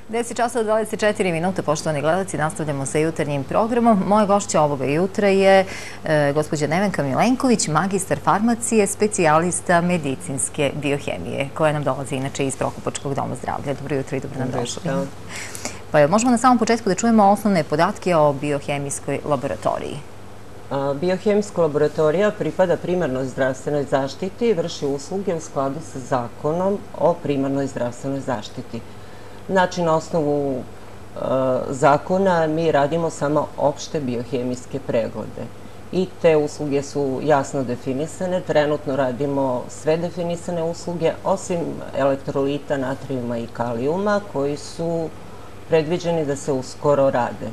10 časova 24 minuta, poštovani gledalci, nastavljamo sa jutarnjim programom. Moja gošća ovoga jutra je gospođa Nevenka Milenković, magistar farmacije, specijalista medicinske biohemije, koja nam dolazi inače iz Prokupačkog doma zdravlja. Dobro jutro i dobro nam došli. Pa možemo na samom početku da čujemo osnovne podatke o biohemijskoj laboratoriji. Biohemijska laboratorija pripada primarnoj zdravstvenoj zaštiti i vrši usluge u skladu sa zakonom o primarnoj zdravstvenoj zaštiti. Znači, na osnovu zakona mi radimo samo opšte biohemijske preglede i te usluge su jasno definisane. Trenutno radimo sve definisane usluge, osim elektrolita, natrijuma i kalijuma, koji su predviđeni da se uskoro rade.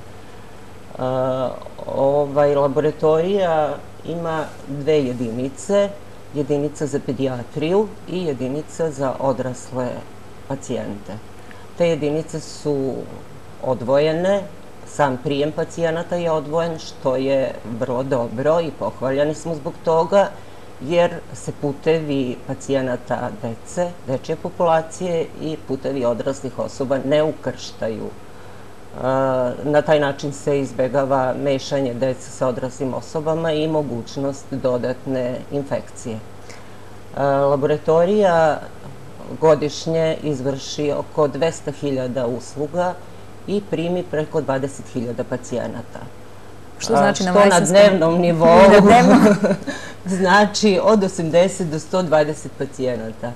Laboratorija ima dve jedinice, jedinica za pedijatriju i jedinica za odrasle pacijente. Te jedinice su odvojene, sam prijem pacijenata je odvojen, što je vrlo dobro i pohvaljeni smo zbog toga, jer se putevi pacijenata dece, dečje populacije i putevi odraslih osoba ne ukrštaju. Na taj način se izbegava mešanje dece sa odraslim osobama i mogućnost dodatne infekcije. Laboratorija godišnje izvrši oko 200.000 usluga i primi preko 20.000 pacijenata. Što znači na dnevnom nivou znači od 80 do 120 pacijenata.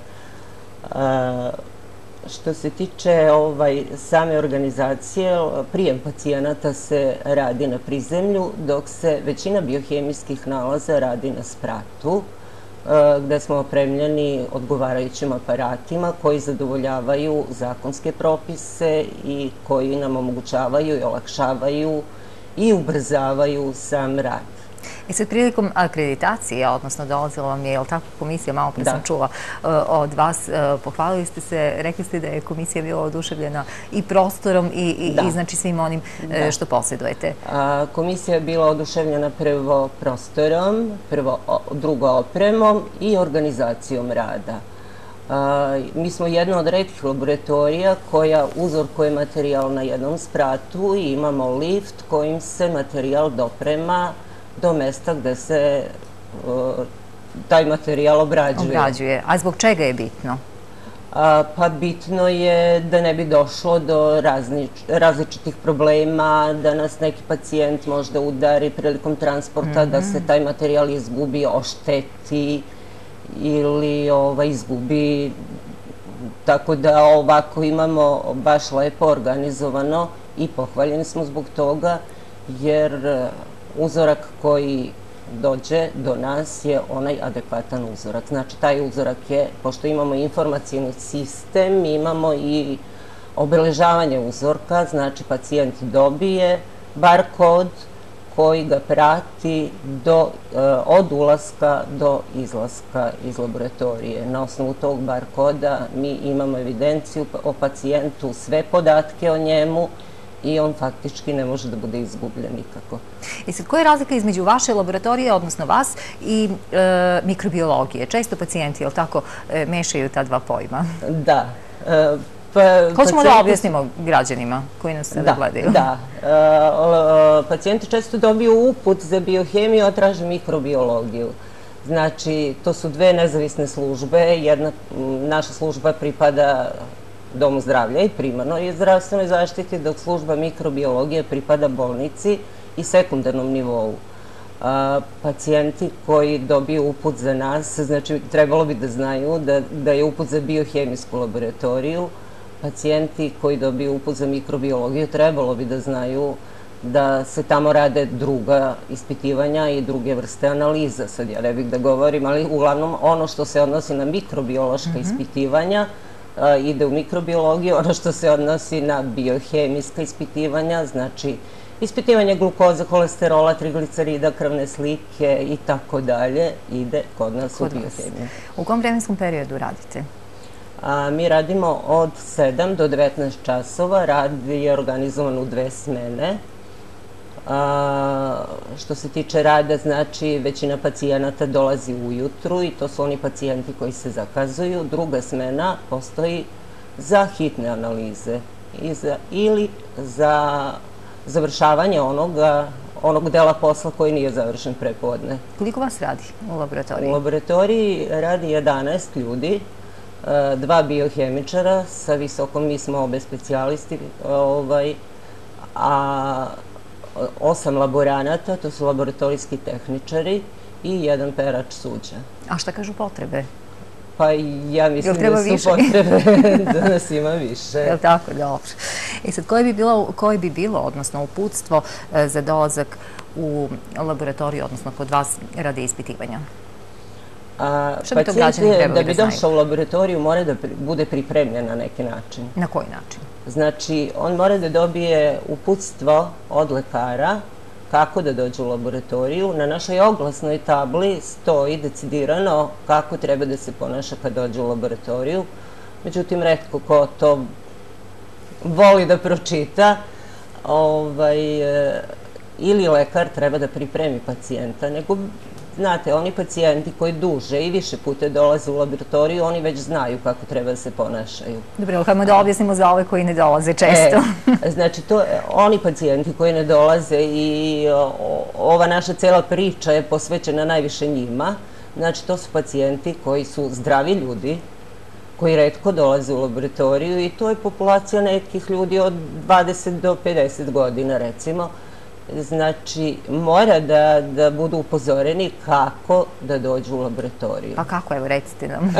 Što se tiče same organizacije, prijem pacijenata se radi na prizemlju, dok se većina biohemijskih nalaza radi na spratu, gde smo opremljeni odgovarajućim aparatima koji zadovoljavaju zakonske propise i koji nam omogućavaju i olakšavaju i ubrzavaju sam rad. I sad prilikom akreditacije, odnosno dolazila vam je, je li tako, komisija, malo pre sam čula od vas, pohvalili ste se, rekli ste da je komisija bila oduševljena i prostorom i znači svim onim što posjedujete. Komisija je bila oduševljena prvo prostorom, drugo opremom i organizacijom rada. Mi smo jedna od retkih laboratorija koja uzorkuje materijal na jednom spratu i imamo lift kojim se materijal doprema do mesta gde se taj materijal obrađuje. A zbog čega je bitno? Pa bitno je da ne bi došlo do različitih problema, da nas neki pacijent možda udari prilikom transporta, da se taj materijal izgubi, ošteti ili izgubi. Tako da ovako imamo baš lepo organizovano i pohvaljeni smo zbog toga, jer uzorak koji dođe do nas je onaj adekvatan uzorak. Znači, taj uzorak je, pošto imamo informacijni sistem, imamo i obeležavanje uzorka, znači pacijent dobije bar kod koji ga prati od ulaska do izlaska iz laboratorije. Na osnovu tog bar koda mi imamo evidenciju o pacijentu, sve podatke o njemu, i on faktički ne može da bude izgubljen nikako. I sad, koja je razlika između vaše laboratorije, odnosno vas, i mikrobiologije? Često pacijenti, jel tako, mešaju ta dva pojma? Da. Hoćemo da objasnimo građanima koji nas sada gledaju. Da. Pacijenti često dobiju uput za biohemiju, a traže mikrobiologiju. Znači, to su dve nezavisne službe. Naša služba pripada domu zdravlja i primarnoj zdravstvenoj zaštiti, dok služba mikrobiologije pripada bolnici i sekundarnom nivou. Pacijenti koji dobiju uput za nas, znači trebalo bi da znaju da je uput za biohemijsku laboratoriju. Pacijenti koji dobiju uput za mikrobiologiju trebalo bi da znaju da se tamo rade druga ispitivanja i druge vrste analiza. Sad ja ne bih da govorim, ali uglavnom ono što se odnosi na mikrobiološka ispitivanja ide u mikrobiologiju, ono što se odnosi na biohemijska ispitivanja, znači ispitivanje glukoze, kolesterola, triglicerida, krvne slike i tako dalje, ide kod nas u biohemiju. U kom vremenskom periodu radite? Mi radimo od 7 do 19 časova, rad je organizovan u 2 smene. Što se tiče rada, znači većina pacijenata dolazi ujutru i to su oni pacijenti koji se zakazuju. Druga smena postoji za hitne analize. ili za završavanje onog dela posla koji nije završen prepodne. Koliko vas radi u laboratoriji? U laboratoriji radi 11 ljudi, 2 biohemičara sa visokom, mi smo obe specijalisti, a 8 laboranata, to su laboratorijski tehničari i 1 perač suđa. A šta kažu potrebe? Pa ja mislim da su potrebe da nas ima više. Je li tako? Dobro. I sad, koje bi bilo, odnosno uputstvo za dolazak u laboratoriju, odnosno kod vas radi ispitivanja? Pacijent da bi došao u laboratoriju mora da bude pripremljen na neki način. Na koji način? Znači, on mora da dobije uputstvo od lekara kako da dođe u laboratoriju. Na našoj oglasnoj tabli stoji decidirano kako treba da se ponaša kad dođe u laboratoriju. Međutim, retko ko to voli da pročita. Ili lekar treba da pripremi pacijenta, nego, znate, oni pacijenti koji duže i više puta dolaze u laboratoriju, oni već znaju kako treba da se ponašaju. Dobro, hajmo da objasnimo za ove koji ne dolaze često. Znači, oni pacijenti koji ne dolaze i ova naša cela priča je posvećena najviše njima. Znači, to su pacijenti koji su zdravi ljudi, koji retko dolaze u laboratoriju i to je populacija nekih ljudi od 20 do 50 godina, recimo. Znači, mora da budu upozoreni kako da dođu u laboratoriju. Pa kako, evo, recite nam.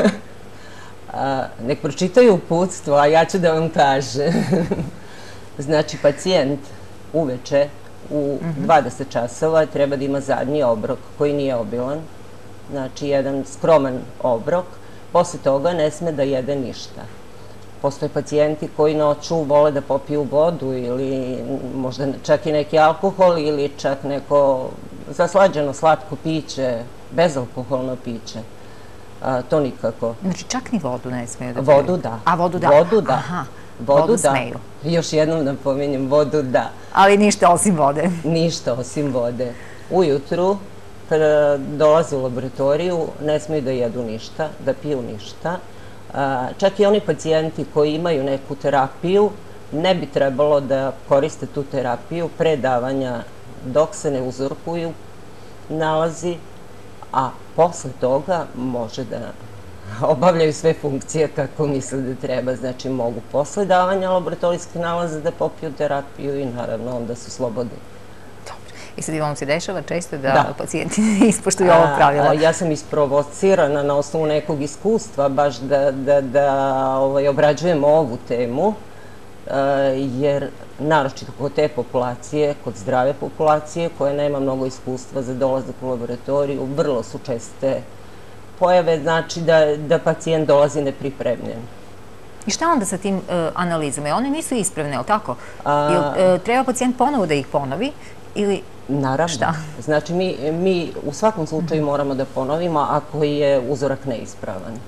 Nek pročitaju uputstvo, a ja ću da vam kažem. Znači, pacijent uveče u 20 časova treba da ima zadnji obrok koji nije obilan. Znači, jedan skroman obrok. Posle toga ne sme da jede ništa. Postoje pacijenti koji noću vole da popiju vodu ili možda čak i neki alkohol ili čak neko zaslađeno slatko piće, bezalkoholno piće. To nikako. Znači čak ni vodu ne smeju da piju? Vodu da. A vodu da? Vodu da. Aha, vodu smeju. Još jednom napominjem, vodu da. Ali ništa osim vode? Ništa osim vode. Ujutru, kada dolaze u laboratoriju, ne smeju da jedu ništa, da piju ništa. Čak i oni pacijenti koji imaju neku terapiju ne bi trebalo da koriste tu terapiju pre davanja dok se ne uzorkuju nalazi, a posle toga može da obavljaju sve funkcije kako misle da treba. Znači mogu posle davanja laboratorijskih nalaza da popiju terapiju i naravno onda su slobodni. I sad vam se dešava često da pacijenti ne ispoštuju ovo pravilo? Ja sam isprovocirana na osnovu nekog iskustva baš da obrađujem ovu temu, jer naročito kod te populacije, kod zdrave populacije koja nema mnogo iskustva za dolazak u laboratoriju, vrlo su česte pojave, znači da pacijent dolazi nepripremljen. I šta onda sa tim analizama? One nisu ispravne, je li tako? Treba pacijent ponovo da ih ponovi ili... Naravno. Znači, mi u svakom slučaju moramo da ponovimo ako je uzorak neispravan.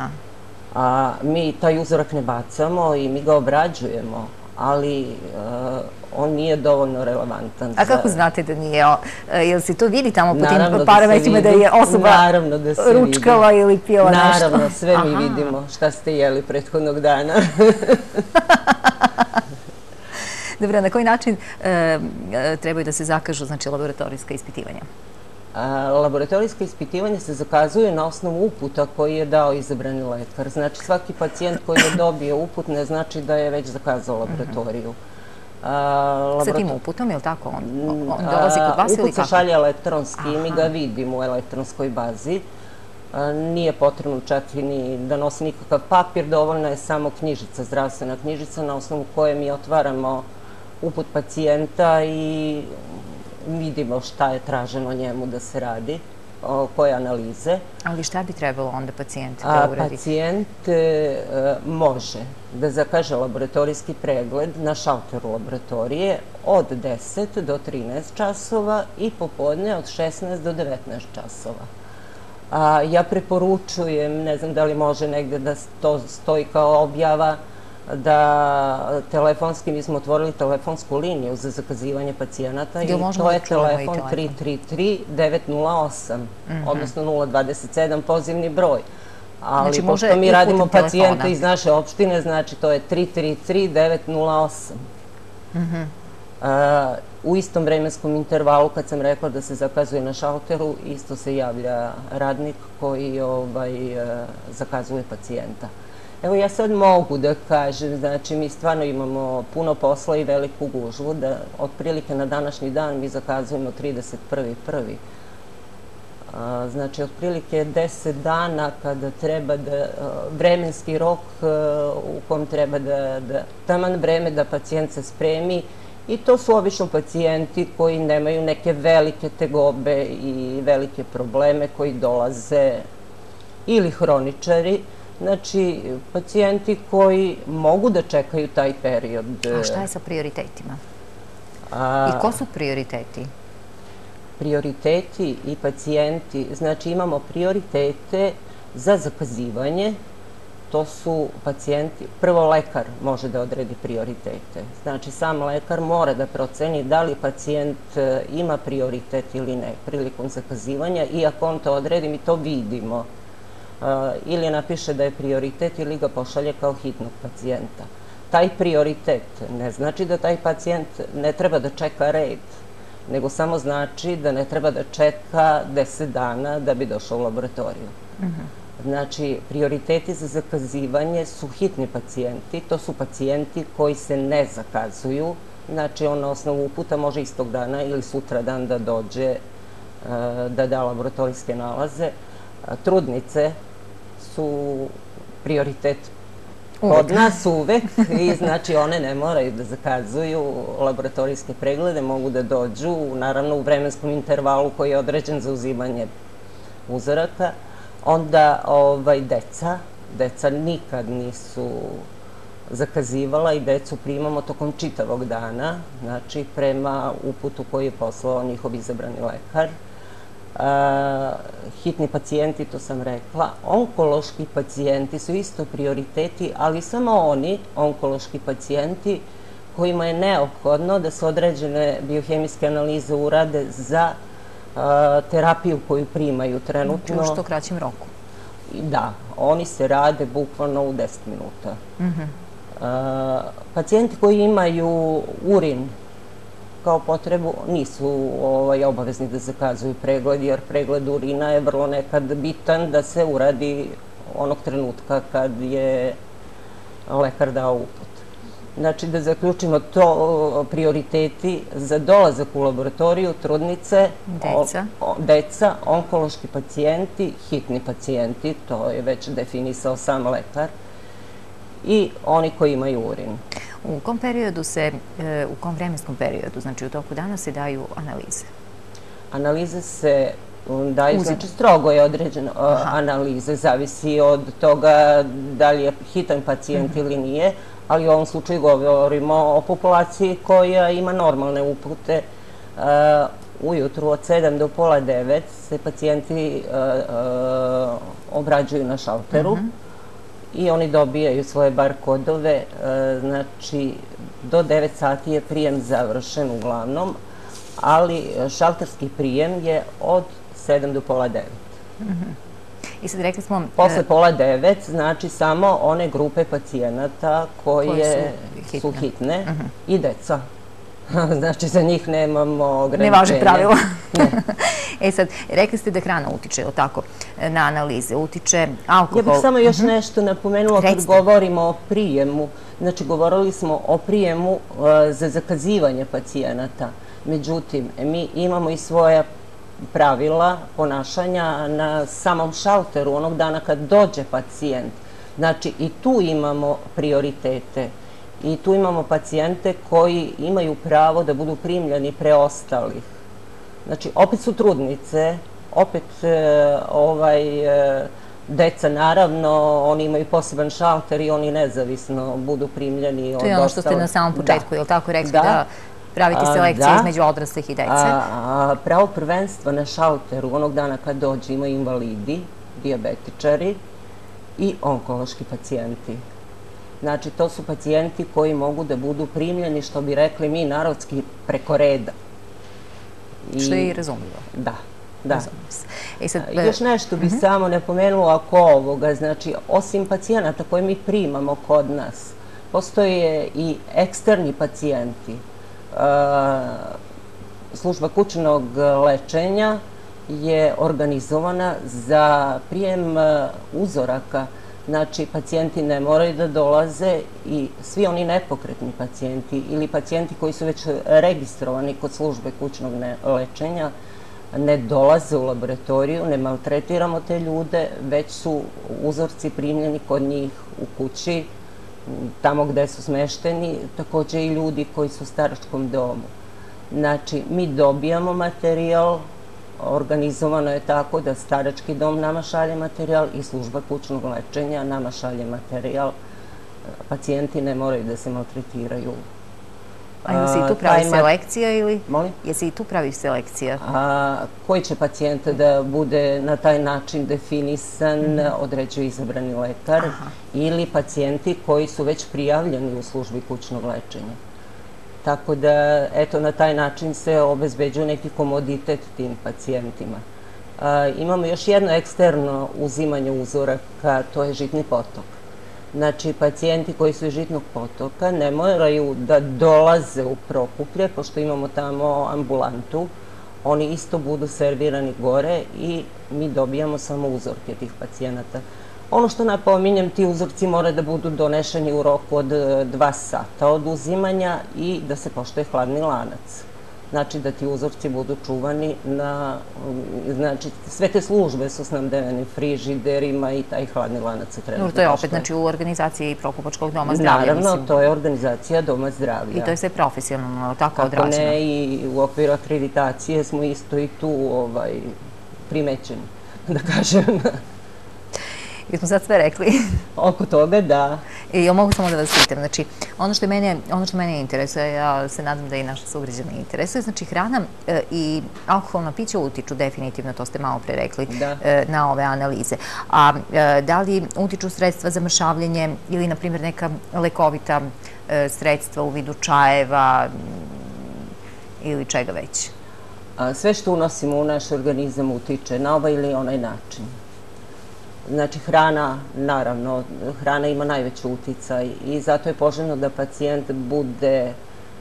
Mi taj uzorak ne bacamo i mi ga obrađujemo, ali on nije dovoljno relevantan. A kako znate da nije? Jel se to vidi tamo po tim parametrima da je osoba ručkala ili pila nešto? Naravno, sve mi vidimo šta ste jeli prethodnog dana. Dobro, na koji način trebaju da se zakažu laboratorijska ispitivanja? Laboratorijska ispitivanja se zakazuju na osnovu uputa koji je dao izabrani lekar. Znači, svaki pacijent koji je dobio uput ne znači da je već zakazao laboratoriju. Sa tim uputom, je li tako? On dolazi kod vas ili kako? Uput se šalje elektronski i mi ga vidimo u elektronskoj bazi. Nije potrebno čak ni da nosi nikakav papir, dovoljna je samo knjižica, zdravstvena knjižica na osnovu koje mi otvaramo uput pacijenta i vidimo šta je traženo njemu da se radi, koje analize. Ali šta bi trebalo onda pacijent da uradi? Pacijent može da zakaže laboratorijski pregled na šalteru laboratorije od 10 do 13 časova i popodne od 16 do 19 časova. Ja preporučujem, ne znam da li može negde da to stoji kao objava, da telefonski, mi smo otvorili telefonsku liniju za zakazivanje pacijenata i to je telefon 333-908, odnosno 027, pozivni broj. Ali pošto mi radimo pacijente iz naše opštine, znači to je 333-908. U istom vremenskom intervalu, kad sam rekla da se zakazuje na šalteru, isto se javlja radnik koji zakazuje pacijenta. Evo, ja sad mogu da kažem, znači mi stvarno imamo puno posla i veliku gužvu, da otprilike na današnji dan mi zakazujemo 31.1. Znači, otprilike 10 dana kada treba da, vremenski rok u kom treba da, taman vreme da pacijent se spremi, i to su obično pacijenti koji nemaju neke velike tegobe i velike probleme koji dolaze, ili hroničari, znači pacijenti koji mogu da čekaju taj period. A šta je sa prioritetima? I ko su prioriteti? Prioriteti i pacijenti, znači imamo prioritete za zakazivanje, to su pacijenti, prvo lekar može da odredi prioritete, znači sam lekar mora da proceni da li pacijent ima prioritet ili ne prilikom zakazivanja, i ako on to odredi mi to vidimo, ili napiše da je prioritet ili ga pošalje kao hitnog pacijenta. Taj prioritet ne znači da taj pacijent ne treba da čeka red, nego samo znači da ne treba da čeka 10 dana da bi došao u laboratoriju. Znači, prioriteti za zakazivanje su hitni pacijenti, to su pacijenti koji se ne zakazuju, znači on na osnovu uputa može istog dana ili sutra dan da dođe da da laboratorijske nalaze. Trudnice su prioritet kod nas uvek, i znači one ne moraju da zakazuju laboratorijske preglede, mogu da dođu, naravno u vremenskom intervalu koji je određen za uzimanje uzoraka. Onda deca nikad nisu zakazivala i decu primamo tokom čitavog dana, znači prema uputu koji je poslao njihov izabrani lekar. Hitni pacijenti, to sam rekla, onkološki pacijenti su isto prioriteti, ali samo oni onkološki pacijenti kojima je neophodno da se određene biohemijske analize urade za terapiju koju primaju trenutno. U što kraćem roku. Da, oni se rade bukvalno u 10 minuta. Pacijenti koji imaju urin kao potrebu nisu obavezni da zakazuju pregled, jer pregled urina je vrlo nekad bitan da se uradi onog trenutka kad je lekar dao uput. Znači, da zaključimo to, prioriteti za dolazak u laboratoriju, trudnice, deca, onkološki pacijenti, hitni pacijenti, to je već definisao sam lekar, i oni koji imaju urin. U kom vremenskom periodu, znači u toku dana, se daju analize? Analize se daju, znači strogo je određeno analize, zavisi od toga da li je hitan pacijent ili nije, ali u ovom slučaju govorimo o populaciji koja ima normalne upute. Ujutru od 7 do pola 9 se pacijenti obrađuju na šalteru i oni dobijaju svoje bar kodove, znači do 9 sati je prijem završen uglavnom, ali šalterski prijem je od 7 do pola 9. I sad rekli smo... Posle pola 9, znači samo one grupe pacijenata koje su hitne i deca. Znači, za njih nemamo ograničenja. Ne važe pravila. E sad, rekli ste da hrana utiče, ili tako, na analize, utiče alkohol. Ja bih samo još nešto napomenula kad govorimo o prijemu. Znači, govorili smo o prijemu za zakazivanje pacijenata. Međutim, mi imamo i svoja pravila ponašanja na samom šalteru onog dana kad dođe pacijent. Znači, i tu imamo prioritete. I tu imamo pacijente koji imaju pravo da budu primljeni preostalih. Znači, opet su trudnice, opet deca, naravno, oni imaju poseban šalter i oni nezavisno budu primljeni od ostalih. To je ono što ste na samom početku, je li tako rekli, da pravite selekcije između odraslih i dece? Pravo prvenstva na šalteru onog dana kad dođe imaju invalidi, dijabetičari i onkološki pacijenti. Znači, to su pacijenti koji mogu da budu primljeni, što bi rekli mi narodski, preko reda. Što je i razumljivo. Da. Da. Sad, još nešto bih samo napomenula oko ovoga. Znači, osim pacijenata koje mi primamo kod nas, postoje i eksterni pacijenti. Služba kućnog lečenja je organizovana za prijem uzoraka. Znači, pacijenti ne moraju da dolaze i svi oni nepokretni pacijenti ili pacijenti koji su već registrovani kod službe kućnog lečenja ne dolaze u laboratoriju, ne maltretiramo te ljude, već su uzorci primljeni kod njih u kući, tamo gde su smešteni, takođe i ljudi koji su u staračkom domu. Znači, mi dobijamo materijal, organizovano je tako da starački dom nama šalje materijal i služba kućnog lečenja nama šalje materijal. Pacijenti ne moraju da se maltretiraju. A jel se i tu pravi selekcija ili? Molim? Jel se i tu pravi selekcija? Koji će pacijent da bude na taj način definisan, određuje izabrani lekar ili pacijenti koji su već prijavljeni u službi kućnog lečenja. Tako da, eto, na taj način se obezbeđuje neki komoditet tim pacijentima. Imamo još jedno eksterno uzimanje uzoraka, to je žitni potok. Znači, pacijenti koji su iz žitnog potoka ne moraju da dolaze u Prokuplje, pošto imamo tamo ambulantu. Oni isto budu servirani gore i mi dobijamo samo uzorke tih pacijenata. Ono što napominjem, ti uzorci moraju da budu donešeni u roku od 2 sata od uzimanja i da se poštuje hladni lanac. Znači, da ti uzorci budu čuvani na... Znači, sve te službe su snabdevene frižiderima i taj hladni lanac se treba da poštuje. To je opet, znači, u organizaciji Prokupačkog doma zdravlja, mislim. Naravno, to je organizacija doma zdravlja. I to je sve profesionalno, tako odrađeno. Kako ne, i u okviru akreditacije smo isto i tu primećeni, da kažem. Jesmo sad sve rekli? Oko toga, da. I ja mogu samo da vas pitam, znači, ono što mene interesuje, ja se nadam da i naše sugrađane interesuje, znači hrana i alkoholna pića utiču definitivno, to ste malo pre rekli, na ove analize. A da li utiču sredstva za mršavljenje ili, na primjer, neka lekovita sredstva u vidu čajeva ili čega već? Sve što unosimo u naš organizam utiče na ovaj ili onaj način. Znači, hrana, naravno, hrana ima najveći uticaj i zato je poželjno da pacijent bude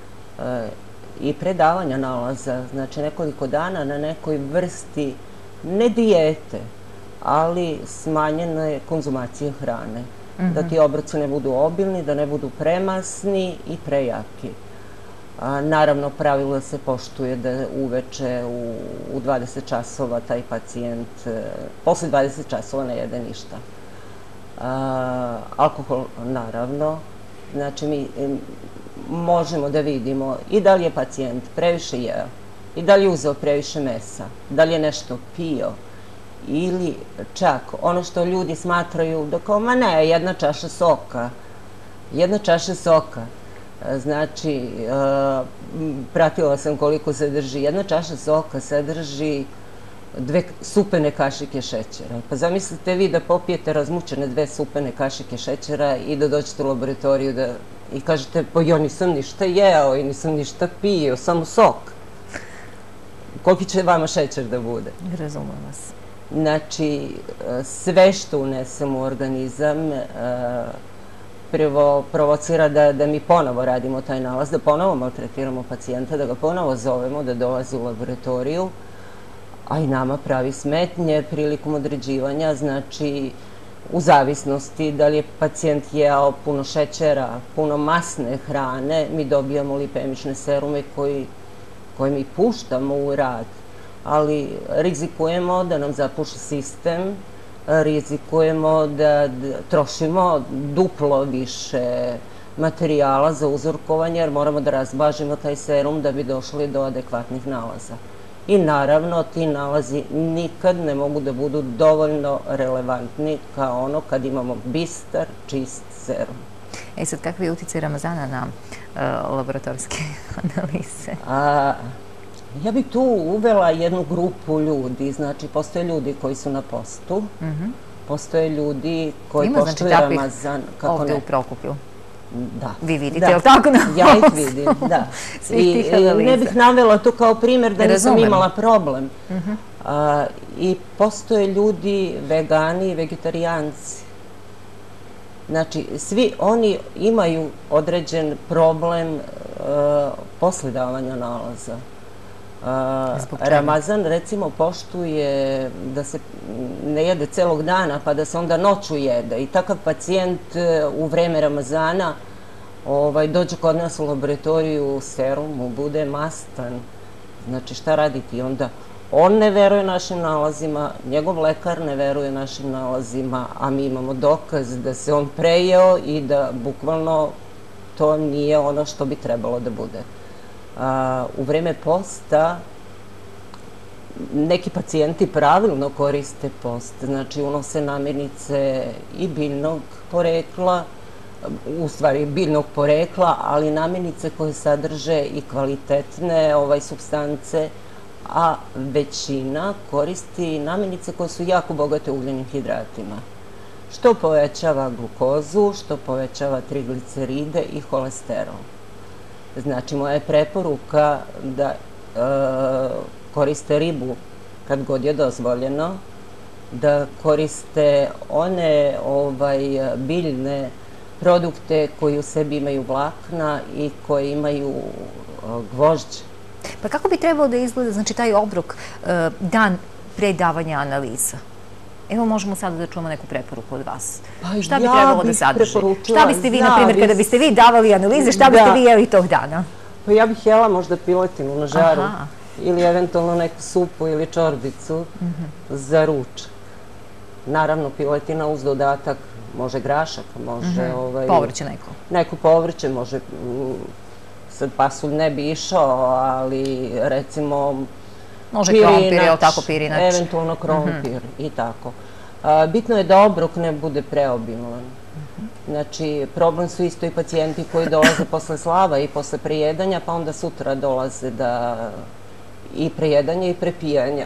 i pre davanja nalaza, znači nekoliko dana na nekoj vrsti, ne dijete, ali smanjene konzumacije hrane. Da ti obroci ne budu obilni, da ne budu premasni i prejaki. Naravno, pravilo se poštuje da uveče u 20 časova taj pacijent, posle 20 časova ne jede ništa. Alkohol, naravno, znači mi možemo da vidimo i da li je pacijent previše jeo, i da li je uzeo previše mesa, da li je nešto pio, ili čak ono što ljudi smatraju da kao, ma ne, jedna čaša soka, znači, pratila sam koliko sadrži. Jedna čaša soka sadrži 2 supene kašike šećera. Pa zamislite vi da popijete razmućene 2 supene kašike šećera i da dođete u laboratoriju i kažete, pa ja nisam ništa jeo i nisam ništa pio, samo sok. Koliki će vama šećer da bude? Razumem vas. Znači, sve što unesemo u organizam prvo provocira da mi ponovo radimo taj nalaz, da ponovo maltretiramo pacijenta, da ga ponovo zovemo da dolazi u laboratoriju, a i nama pravi smetnje prilikom određivanja, znači u zavisnosti da li je pacijent jeo puno šećera, puno masne hrane, mi dobijamo lipemične serume koje mi puštamo u rad, ali rizikujemo da nam zapuši sistem, rizikujemo da trošimo duplo više materijala za uzorkovanje, jer moramo da razbažimo taj serum da bi došli do adekvatnih nalaza. I naravno, ti nalazi nikad ne mogu da budu dovoljno relevantni kao ono kad imamo bistar, čist serum. Sad, kakvi je uticaj Ramazana na laboratorijske analize? Ja bih tu uvela jednu grupu ljudi, znači postoje ljudi koji su na postu, postoje ljudi koji poštuju Ramazan. Ima znači ovde u Prokuplju? Da. Vi vidite, je li tako na postu? Ja ih vidim, da. I ne bih navela to kao primjer da nisam imala problem, I postoje ljudi, vegani i vegetarijanci. Znači, svi oni imaju određen problem posle davanja nalaza. Ramazan, recimo, poštuje da se ne jede celog dana, pa da se onda noću jede. I takav pacijent u vreme Ramazana dođe kod nas u laboratoriju, serum mu bude mastan. Znači, šta raditi onda? On ne veruje našim nalazima, njegov lekar ne veruje našim nalazima, a mi imamo dokaz da se on prejeo i da bukvalno to nije ono što bi trebalo da bude. U vreme posta neki pacijenti pravilno koriste post, znači unose namirnice i biljnog porekla, u stvari biljnog porekla, ali namirnice koje sadrže i kvalitetne supstance, a većina koristi namirnice koje su jako bogate ugljenim hidratima, što povećava glukozu, što povećava trigliceride i holesterol. Znači, moja je preporuka da koriste ribu kad god je dozvoljeno, da koriste one biljne produkte koji u sebi imaju vlakna i koji imaju gvožđe. Pa kako bi trebalo da izgleda, znači, taj obrok dan pre davanja analiza? Evo, možemo sada da čujemo neku preporuku od vas. Šta bi trebalo da sadrži? Šta biste vi, na primjer, kada biste vi davali analize, šta biste vi jeli tog dana? Pa ja bih jela možda piletinu na žaru ili eventualno neku supu ili čorbicu za ručak. Naravno, piletina uz dodatak, može grašak, može... Povrće neko. Neko povrće, može... Sad pasulj ne bi išao, ali recimo... Može krompir, je li tako, pirinač? Eventualno krompir i tako. Bitno je da obrok ne bude preobilan. Znači, problem su isto i pacijenti koji dolaze posle slava i posle prejedanja, pa onda sutra dolaze i prejedanja i prepijanja.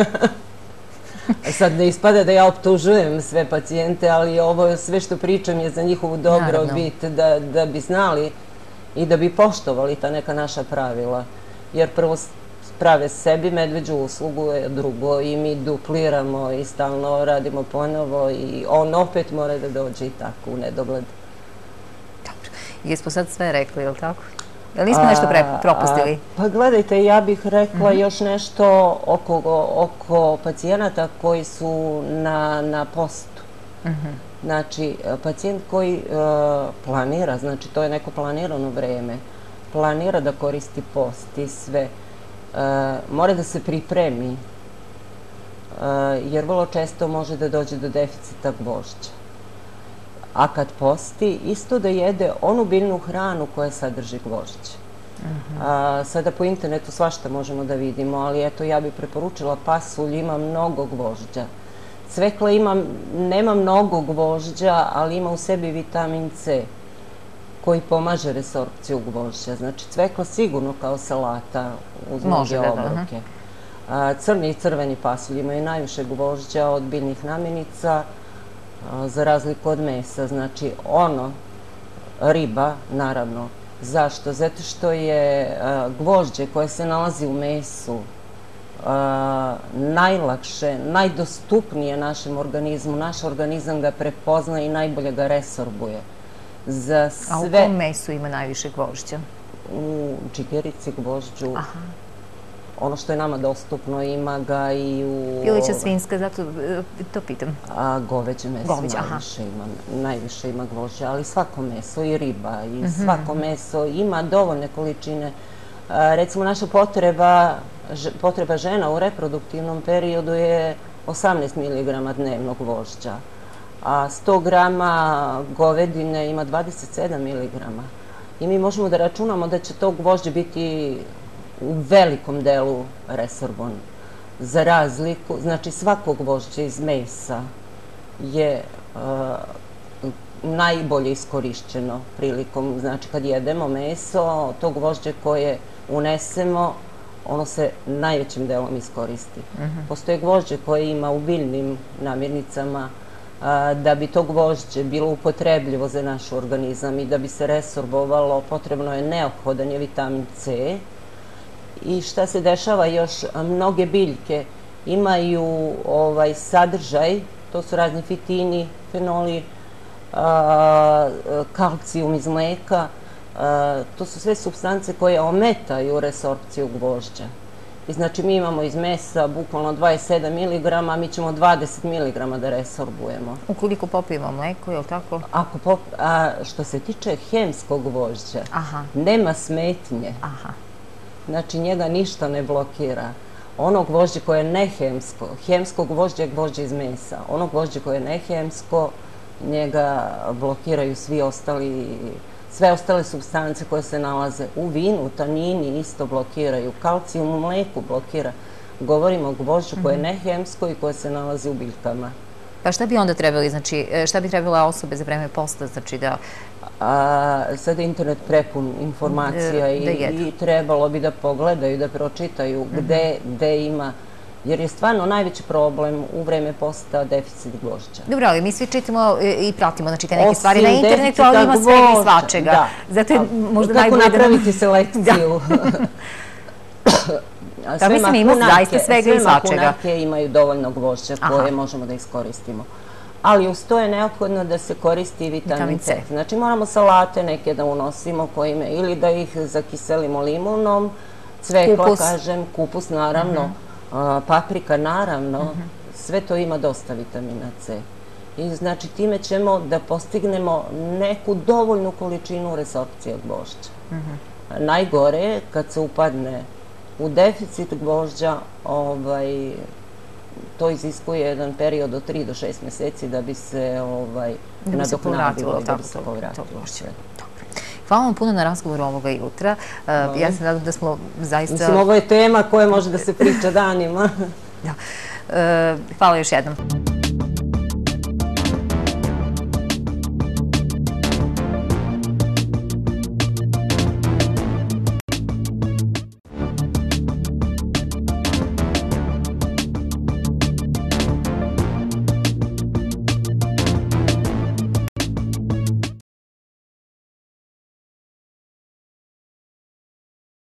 Sad ne ispada da ja optužujem sve pacijente, ali ovo sve što pričam je za njihovu dobrobit, da bi znali i da bi poštovali ta neka naša pravila. Jer prvo prave sebi medveđu uslugu, drugo i mi dupliramo i stalno radimo ponovo i on opet mora da dođe i tako u nedogled. Dobro. Jesmo sad sve rekli, je li tako? Je li nismo nešto propustili? Pa gledajte, ja bih rekla još nešto oko pacijenata koji su na postu. Znači, pacijent koji planira, znači to je neko planirano vreme, planira da koristi post i sve, mora da se pripremi, jer vrlo često može da dođe do deficita gvožđa. A kad posti, isto da jede onu biljnu hranu koja sadrži gvožđe. Sada po internetu svašta možemo da vidimo, ali eto, ja bih preporučila pasulj, ima mnogo gvožđa. Cvekla nema mnogo gvožđa, ali ima u sebi vitamin C, koji pomaže resorpciju gvožđa. Znači, cvekla sigurno kao salata uz mnoge obroke. Crni i crveni pasulj imaju najviše gvožđa od biljnih namirnica, za razliku od mesa. Znači, riba, naravno. Zašto? Zato što je gvožđe koje se nalazi u mesu najlakše, najdostupnije našem organizmu. Naš organizam ga prepozna i najbolje ga resorbuje. A u kom mesu ima najviše gvožđa? U džigerici, gvožđu. Ono što je nama dostupno, ima ga i u... Pilića, svinjska, zato to pitam. Goveđe meso najviše ima gvožđa, ali svako meso i riba i svako meso ima dovoljne količine. Recimo, naša potreba žena u reproduktivnom periodu je 18 mg dnevno gvožđa, a 100 grama govedine ima 27 mg. I mi možemo da računamo da će to gvožđe biti u velikom delu resorban. Za razliku, znači svako gvožđe iz mesa je najbolje iskorišćeno prilikom, znači kad jedemo meso, to gvožđe koje unesemo, ono se najvećim delom iskoristi. Postoje gvožđe koje ima u biljnim namirnicama. Da bi to gvožđe bilo upotrebljivo za naš organizam i da bi se resorbovalo, potrebno je neophodan je vitamin C. I šta se dešava još? Mnoge biljke imaju sadržaj, to su razni fitini, fenoli, kalcijum iz mleka, to su sve supstance koje ometaju resorpciju gvožđa. I znači mi imamo iz mesa bukvalno 27 mg, mi ćemo 20 mg da resorbujemo. Ukoliko popijemo mleko, je li tako? Što se tiče hemskog gvožđa, nema smetnje. Znači njega ništa ne blokira. Ono gvožđe koje je nehemsko, hemsko gvožđe je gvožđe iz mesa. Ono gvožđe koje je nehemsko, njega blokiraju sve ostale supstance koje se nalaze u vinu, tanini isto blokiraju, kalcijum u mleku blokira. Govorimo o gvožđu koje je nehemsko i koje se nalazi u biljkama. Pa šta bi onda trebali, znači, šta bi trebala osobe za vreme posta, znači da... Sada je internet prepun informacija i trebalo bi da pogledaju, da pročitaju gde ima, jer je stvarno najveći problem u vreme posta deficit gvožđa. Dobro, ali mi svi čitamo i pratimo, znači, te neke stvari na internetu, ali ima svega i svačega. Zato je možda najbolje da... Kako napraviti selekciju? Da, mislim, ima zaista svega i svačega. Sve mahunake imaju dovoljno gvožđa koje možemo da iskoristimo. Ali uz to je neophodno da se koristi vitamin C. Znači moramo salate neke da unosimo ili da ih zakiselimo limunom, cvekla, kažem, kupus naravno, paprika naravno, sve to ima dosta vitamina C. I znači time ćemo da postignemo neku dovoljnu količinu resorpcije gvožđa. Najgore je kad se upadne u deficit gvožđa, to iziskuje jedan period od 3 do 6 meseci da bi se nadoknadilo, da bi se povratilo. Hvala vam puno na razgovoru ovoga jutra. Ja se nadam da smo zaista... Mislim, ovo je tema koja može da se priča danima. Hvala još jednom.